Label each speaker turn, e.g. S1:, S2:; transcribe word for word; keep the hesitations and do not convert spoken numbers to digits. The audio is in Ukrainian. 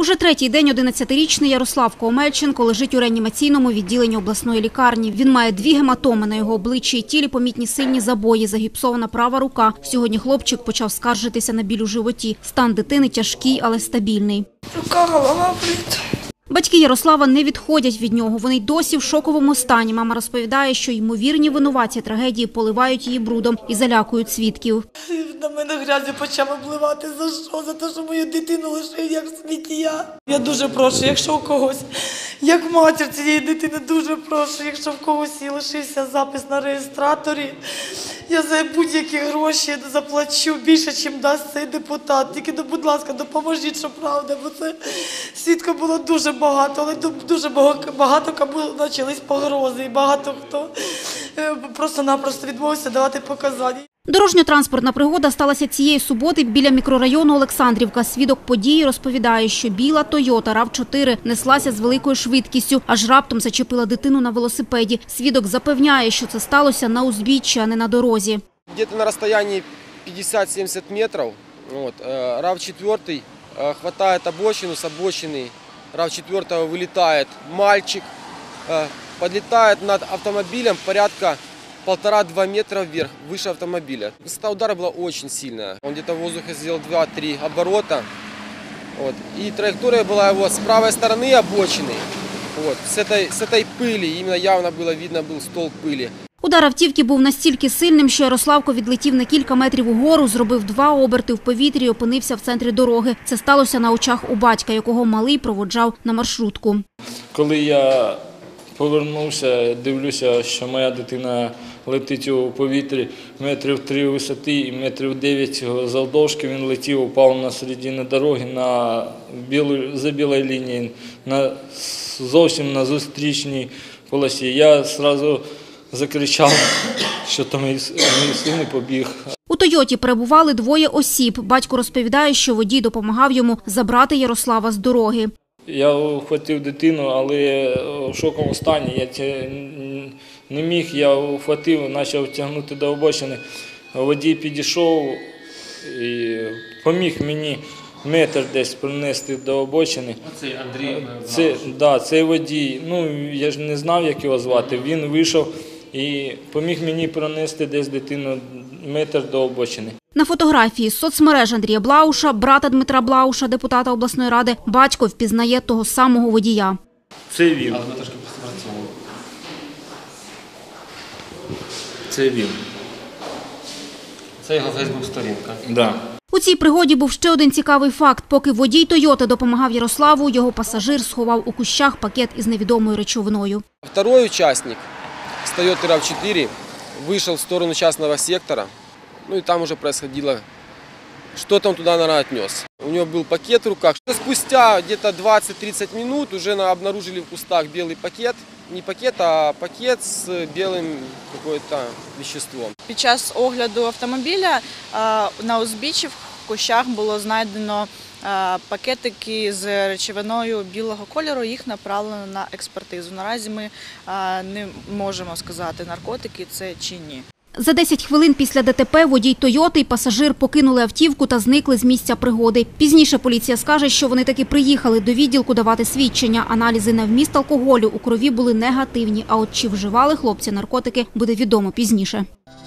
S1: Уже третій день одинадцятирічний Ярославко Омельченко лежить у реанімаційному відділенні обласної лікарні. Він має дві гематоми на його обличчі і тілі, помітні сильні забої, загіпсована права рука. Сьогодні хлопчик почав скаржитися на біль у животі. Стан дитини тяжкий, але стабільний.
S2: Рука, голова болить.
S1: Батьки Ярослава не відходять від нього. Вони й досі в шоковому стані. Мама розповідає, що ймовірні винуватці трагедії поливають її брудом і залякують свідків.
S2: На мене грязю почав обливати. За що? За те, що мою дитину лишив як сміття. Я дуже прошу, якщо у когось, як матір цієї дитини, дуже прошу, якщо в когось і лишився запис на реєстраторі, я за будь-які гроші заплачу більше, ніж дасть цей депутат. Тільки, будь ласка, допоможіть, що правда, бо це свідка було дуже багато, але дуже багато кому почались погрози, і багато хто просто-напросто відмовився давати показання.
S1: Дорожньо-транспортна пригода сталася цієї суботи біля мікрорайону Олександрівка. Свідок події розповідає, що біла Тойота рав чотири неслася з великою швидкістю, аж раптом зачепила дитину на велосипеді. Свідок запевняє, що це сталося на узбіччі, а не на дорозі.
S3: Десь на розстоянні п'ятдесят-сімдесят метрів рав чотири хватає обочину, з обочини рав чотири вилітає мальчик, підлітає над автомобілем порядка полтора-два метра вверх, выше автомобиля. Высота удара была очень сильная. Он где-то в воздухе сделал два-три оборота. Вот. И траектория была его с правой стороны обочины. Вот. С этой, с этой пыли, именно явно было видно, был столб пыли.
S1: Удар автівки був настільки сильним, що Ярославко відлетів на кілька метрів угору, зробив два оберти в повітрі і опинився в центрі дороги. Це сталося на очах у батька, якого малий проводжав на маршрутку.
S4: Коли я повернувся, дивлюся, що моя дитина летить у повітрі метрів три висоти і метрів дев'ять завдовжки. Він летів, упав на середині дороги на білу, за білою лінією, на, зовсім на зустрічній полосі. Я одразу закричав, що то мій, мій син побіг.
S1: У Тойоті перебували двоє осіб. Батько розповідає, що водій допомагав йому забрати Ярослава з дороги.
S4: Я вхватив дитину, але в шоковому стані. Я не міг, я вхватив, почав тягнути до обочини. Водій підійшов і поміг мені метр десь принести до обочини.
S5: Цей Андрій?
S4: Це, да, цей водій, ну я ж не знав, як його звати. Він вийшов і поміг мені принести десь дитину метр до обочини.
S1: На фотографії з соцмереж Андрія Блауша, брата Дмитра Блауша, депутата обласної ради, батько впізнає того самого водія.
S4: Це він.
S5: Але ми трошки спрацьовували.
S4: Це він.
S5: Це його фейсбук-сторінка.
S4: Да.
S1: У цій пригоді був ще один цікавий факт. Поки водій Тойоти допомагав Ярославу, його пасажир сховав у кущах пакет із невідомою речовиною.
S3: Второй участник с Toyota рав чотири вышел в сторону частного сектора. Ну и там уже происходило, что-то он туда, наверное, отнес. У него был пакет в руках. Спустя где-то двадцать-тридцать минут уже обнаружили в кустах белый пакет. Не пакет, а пакет з білим какое-то веществом.
S6: Під час огляду автомобіля на узбіччі в кущах було знайдено пакетики з речовиною білого кольору, їх направлено на експертизу. Наразі ми не можемо сказати, наркотики це чи ні.
S1: За десять хвилин після ДТП водій Тойоти і пасажир покинули автівку та зникли з місця пригоди. Пізніше поліція скаже, що вони таки приїхали до відділку давати свідчення. Аналізи на вміст алкоголю у крові були негативні, а от чи вживали хлопці наркотики, буде відомо пізніше.